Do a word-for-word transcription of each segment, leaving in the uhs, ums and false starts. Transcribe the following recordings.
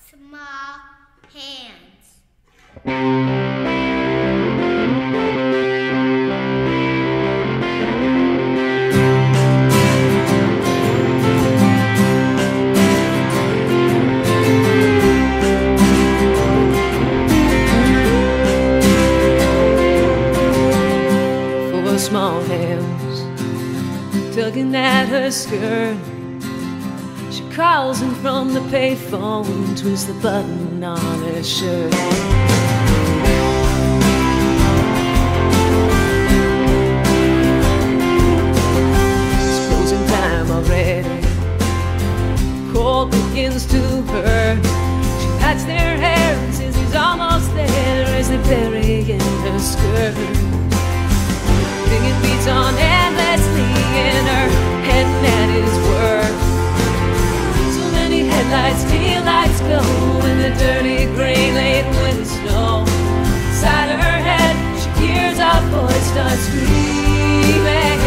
small hands. Four small hands tugging at her skirt. She calls him from the payphone, twists the button on her shirt. It's closing time already. Cold begins to hurt. She pats their hair and says he's almost there as they bury in her skirt. Singing beats on endlessly in her head, and that is work. Headlights, tail lights glow in the dirty gray late winter snow. Inside her head, she hears a voice start screaming.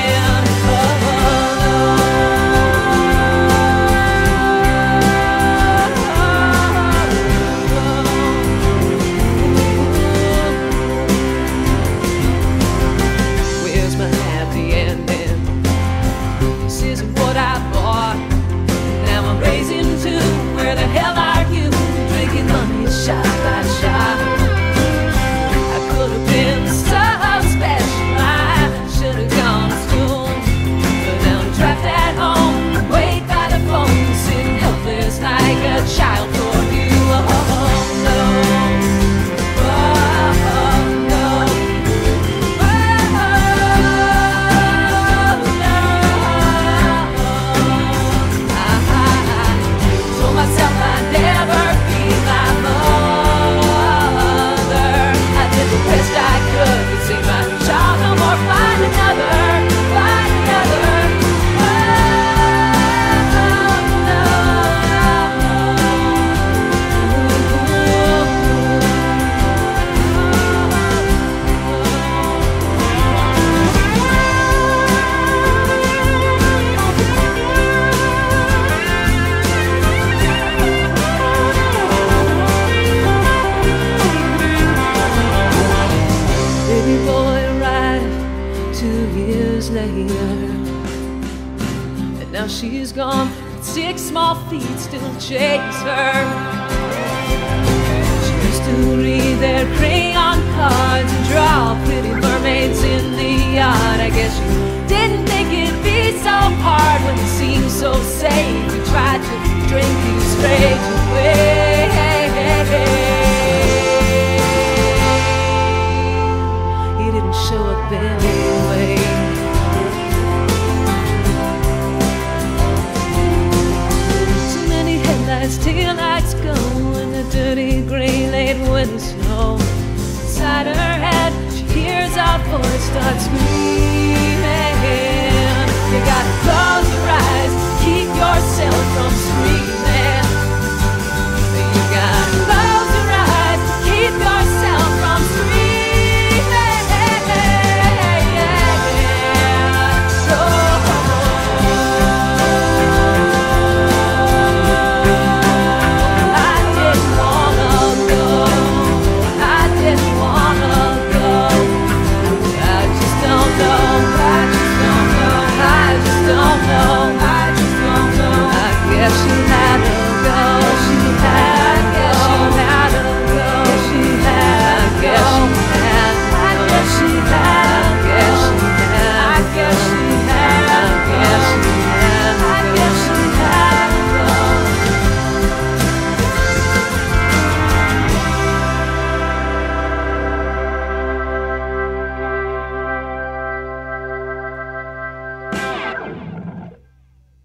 Where's my happy ending? This isn't what I bought. Now I'm raising to where the hell are you? Drinking money shot by shot. I could have been so special. I should have gone to school, but now I'm trapped at home, wait by the phone, sitting helpless like a child for you. Oh no, oh no, oh no. Told myself I'd never be my mother. I did the best I could to save my child no more. Find another, find another. Baby boy arrived two years later, and now she's gone, but six small feet still chase her. She used to read their crayon cards and draw pretty mermaids in the yard. I guess you didn't think it'd be so hard when it seemed so safe. We tried to drink you straight away. Show up anyway. Too many headlights, tail lights go in the dirty gray late winter snow. Inside her head, she hears our voice start screaming.